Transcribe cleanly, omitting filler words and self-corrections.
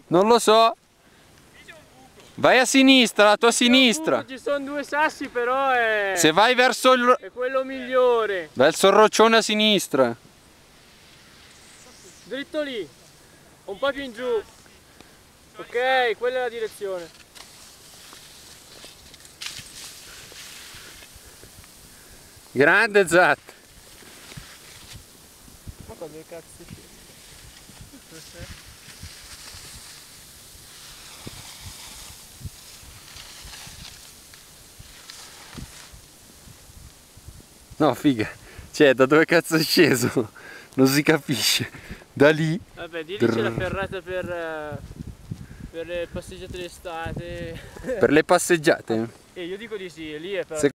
Non lo so. Vai a sinistra, a tua sinistra. Ci sono due sassi però è... Se vai verso è quello migliore. verso il roccione a sinistra. Dritto lì. Un po' più in giù. Ok, quella è la direzione. Grande Zat. Ma quando cazzo c'è? No, figa. Cioè, da dove cazzo è sceso? Non si capisce. Da lì. Vabbè, di lì c'è la ferrata per le passeggiate d'estate. Per le passeggiate? Io dico di sì, lì è per...